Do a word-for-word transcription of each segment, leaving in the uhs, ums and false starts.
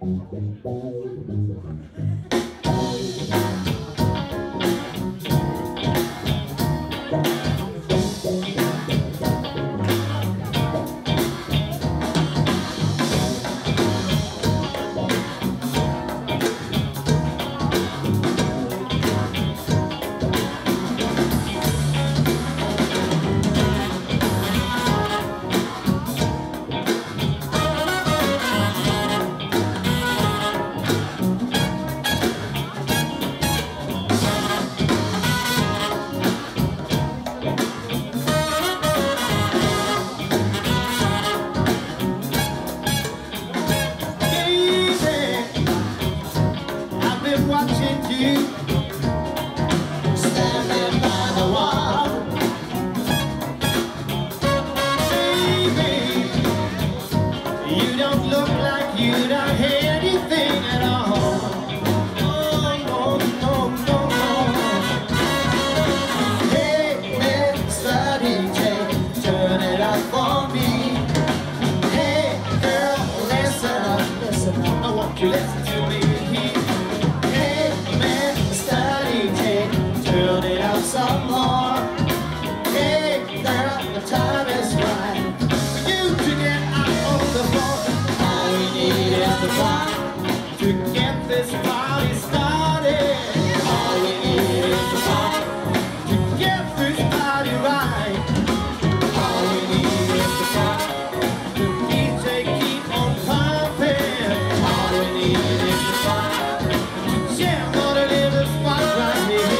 Watching you standing by the wall, baby. You don't look like you don't have anything at all. No, no, no, no, no. Hey, man, study, take, turn it up for me. Hey, girl, listen up, listen up. I want you to listen to me. Turn it up some more. Hey girl, the time is right for you to get out on the floor. All we need is the fun to get this party started. All we need is the fun to get this party right. All we need is the fun to D J keep on pumping. All we need is the fun to jam on a little spot right here.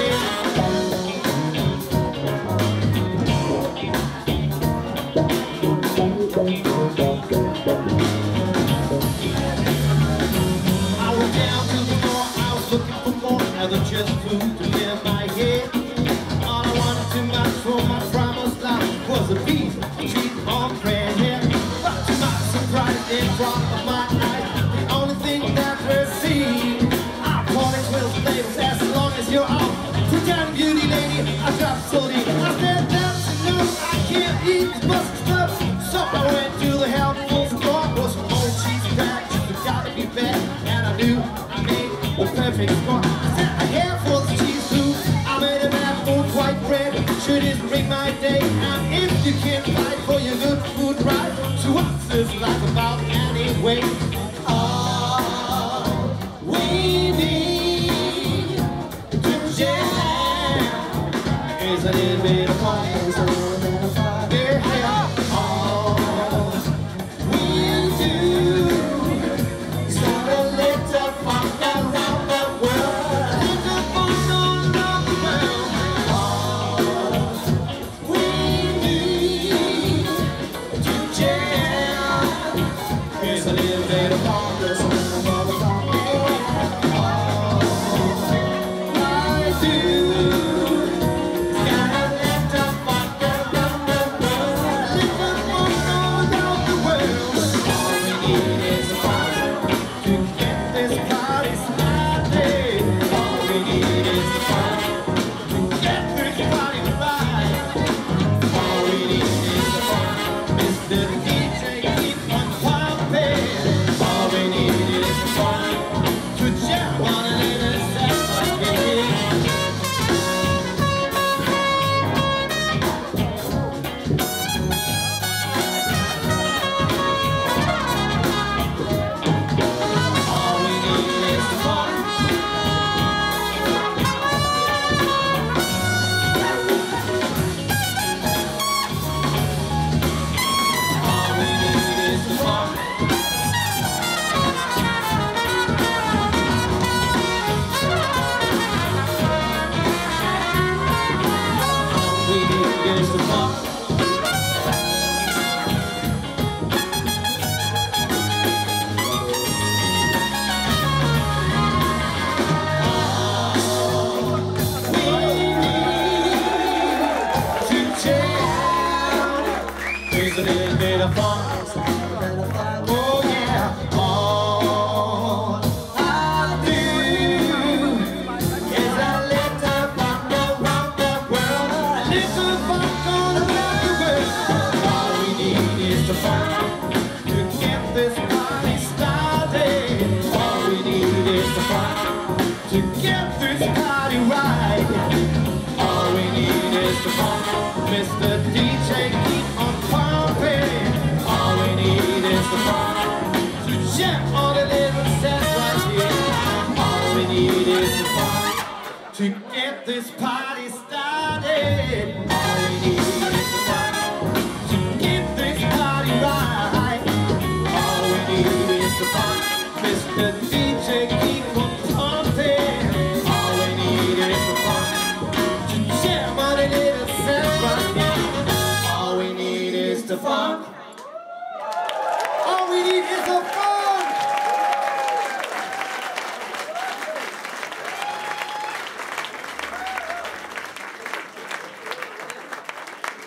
Just food to live my head. All I wanted too much for my promised life was a piece of cheap on bread. But to my surprise, in front of my eyes, the only thing that we're seeing are politics will stay as long as you're out. So damn beauty lady, I dropped so deep. I said that's enough, I can't eat this busted stuff. So I went to the health food store, bought some old cheese cracks. It's gotta be bad, and I knew I made the perfect score. Should it bring my day? And if you can't fight for your good food right, so what's this life about anyway? All we need to jam is a little bit of fun. Yeah, all we do is have a little fun around the world. A little fun all around the world. It's a little bit of fun, there's a little motherfucker. All I do is gotta let the fuck around the world. Let the fuck around the world. All we need is a fire to get this party started. All we need is a fire to get this party right. All we need is a fire, Mister D J, keep on pumping. All we need is fun to jam on a little step again. All we need is fun. All we need is fun. We need is the fun. We need to jam. There's a little bit of fun. Oh yeah. All I do is a little fun around the world. A little fun around the world. All we need is the fun to get this party started. this party started. All we need is the fun to get this party right. All we need is the fun. Mister D J, keep on pumping. All we need is the fun to jam on a little symphony. All we need is the fun.